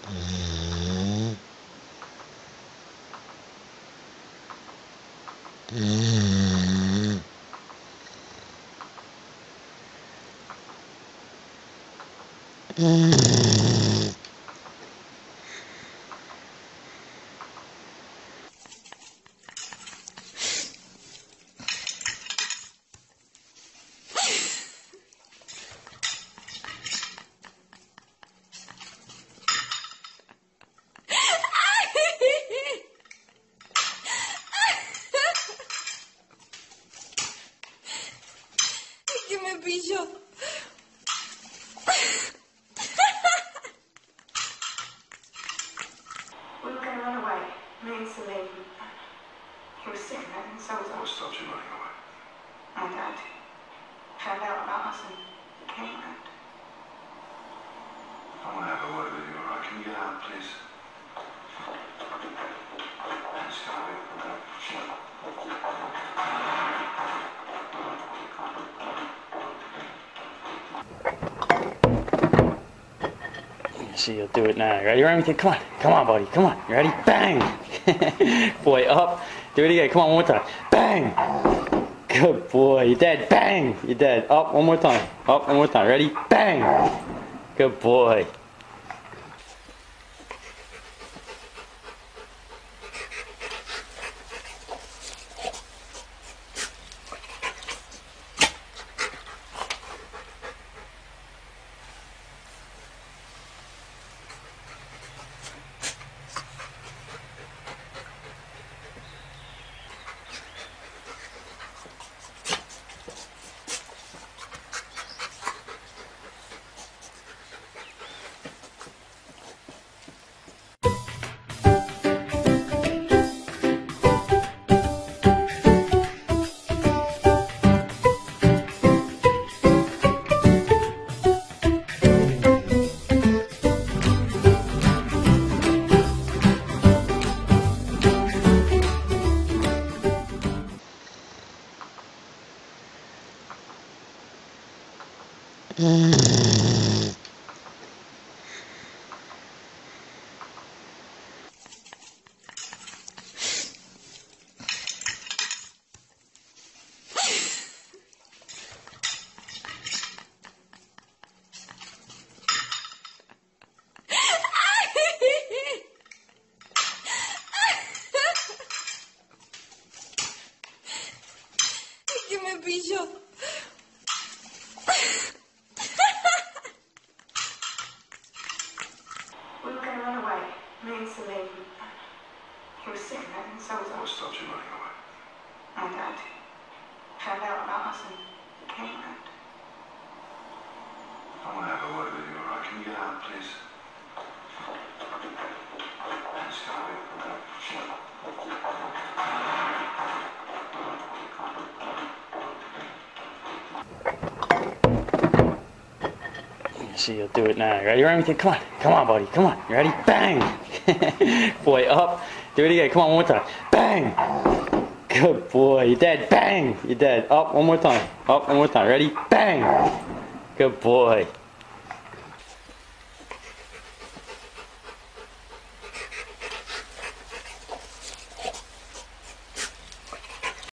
Que me pilló. We were going to run away, me and Celine. He was sick of it, and so was I. What stopped you running away? My dad found out about us and came around. I want to have a word with you, all right? Can you get out, please? Let's go away. See, you'll do it now. Ready, Remington? Come on. Come on, buddy. Come on. You ready? Bang! Boy, up. Do it again. Come on, one more time. Bang! Good boy. You're dead. Bang! You're dead. Up, one more time. Up, one more time. Ready? Bang! Good boy. Que me pilló. We were going to run away, me and Celine. He was sick of it, and so was I. What stopped you running away? My dad found out about us and came around. I want to have a word with you, all right? Can you get out, please? Let's go away. See, you'll do it now. Ready, Remington? Come on. Come on, buddy. Come on. You ready? Bang! Boy, up. Do it again. Come on, one more time. Bang! Good boy. You're dead. Bang! You're dead. Up, one more time. Up, one more time. Ready? Bang! Good boy.